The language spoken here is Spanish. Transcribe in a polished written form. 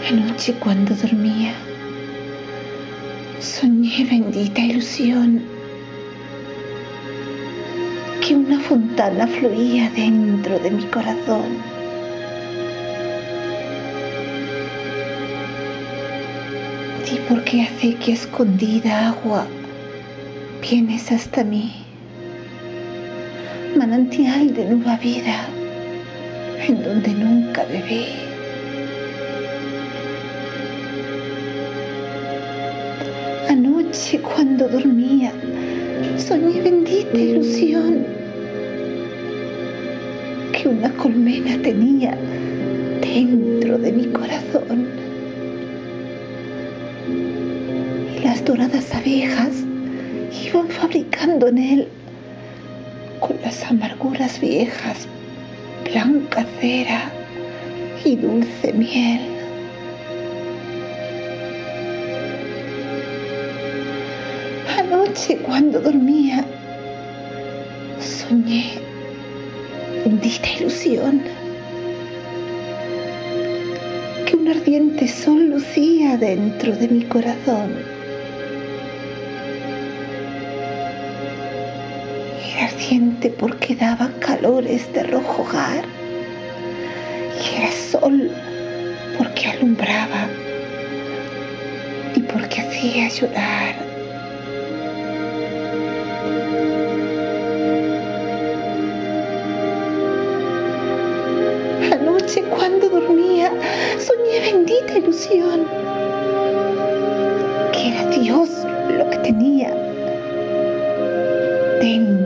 Anoche cuando dormía, soñé bendita ilusión, que una fontana fluía dentro de mi corazón. ¿Y por qué hace que escondida agua vienes hasta mí? Manantial de nueva vida, en donde nunca bebí. Anoche cuando dormía, soñé bendita ilusión, que una colmena tenía dentro de mi corazón. Y las doradas abejas iban fabricando en él, con las amarguras viejas, blanca cera y dulce miel. Anoche cuando dormía, soñé bendita ilusión, que un ardiente sol lucía dentro de mi corazón. Era ardiente porque daba calores de rojo hogar, y era sol porque alumbraba y porque hacía llorar. Anoche cuando dormía, soñé bendita ilusión, que era Dios lo que tenía dentro